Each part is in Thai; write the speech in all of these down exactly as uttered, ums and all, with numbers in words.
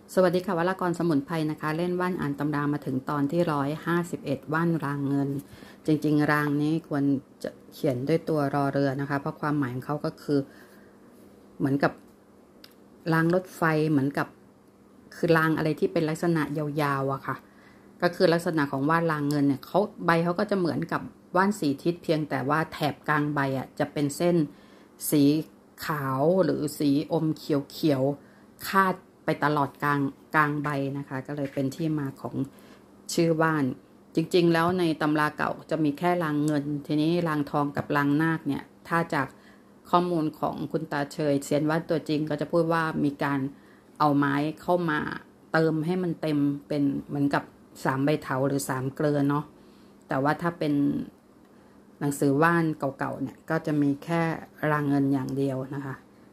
สวัสดีค่ะวรากรสมุนไพรนะคะเล่นว่านอ่านตำรามาถึงตอนที่ร้อยห้าสิบเอ็ดว่านรางเงินจริงๆรางนี้ควรจะเขียนด้วยตัวรอเรือนะคะเพราะความหมายของเขาก็คือเหมือนกับรางรถไฟเหมือนกับคือรางอะไรที่เป็นลักษณะยาวๆอะค่ะก็คือลักษณะของว่านรางเงินเนี่ยเขาใบเขาก็จะเหมือนกับว่านสีทิศเพียงแต่ว่าแถบกลางใบอะจะเป็นเส้นสีขาวหรือสีอมเขียวๆคาดไปตลอดกลางกลางใบนะคะก็เลยเป็นที่มาของชื่อว่านจริงๆแล้วในตำราเก่าจะมีแค่รางเงินทีนี้รางทองกับรางนาคเนี่ยถ้าจากข้อมูลของคุณตาเฉยเซียนว่านตัวจริงก็จะพูดว่ามีการเอาไม้เข้ามาเติมให้มันเต็มเป็นเหมือนกับสามใบเถาหรือสามเกลือเนาะแต่ว่าถ้าเป็นหนังสือว่านเก่าๆเนี่ยก็จะมีแค่รางเงินอย่างเดียวนะคะ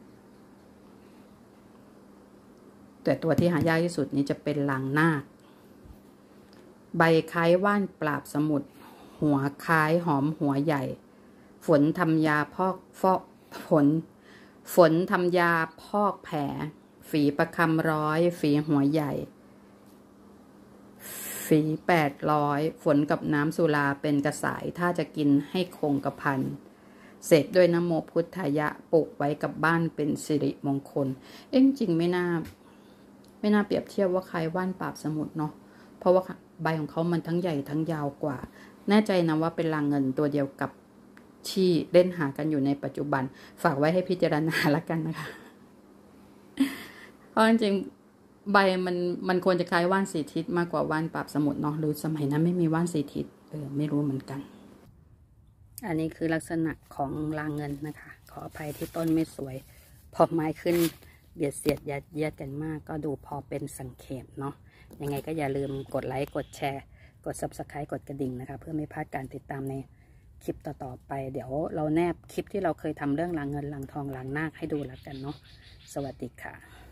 แต่ตัวที่หายากที่สุดนี้จะเป็นรางนาคใบคล้ายว่านปราบสมุทรหัวคล้ายหอมหัวใหญ่ฝนทำยาพอกฟอกฝนฝนทำยาพอกแผลฝีประคำร้อยฝีหัวใหญ่ฝีแปดร้อยฝนกับน้ำสุราเป็นกระสายถ้าจะกินให้คงกระพันเสกด้วยนโมพุทธายะปลูกไว้กับบ้านเป็นสิริมงคลเอ็งจริงไม่น่าไม่น่าเปรียบเทียบว่าใครว่านปราบสมุทรเนาะเพราะว่าใบของเขามันทั้งใหญ่ทั้งยาวกว่าแน่ใจนะว่าเป็นรางเงินตัวเดียวกับที่เล่นหากันอยู่ในปัจจุบันฝากไว้ให้พิจารณาละกันนะคะเพราะจริงใบมันมันควรจะคล้ายว่านสีทิศมากกว่าว่านปราบสมุทรเนาะหรือสมัยนั้นไม่มีว่านสีทิศเออไม่รู้เหมือนกันอันนี้คือลักษณะของรางเงินนะคะขออภัยที่ต้นไม่สวยพอไม้ขึ้นเบียดเสียดยัดเยียดกันมากก็ดูพอเป็นสังเขปเนาะยังไงก็อย่าลืมกดไลค์กดแชร์กด ซับสไครบ์ กดกระดิ่งนะคะเพื่อไม่พลาดการติดตามในคลิปต่อๆไปเดี๋ยวเราแนบคลิปที่เราเคยทำเรื่องรางเงินรางทองรางนาคให้ดูแล้วกันเนาะสวัสดีค่ะ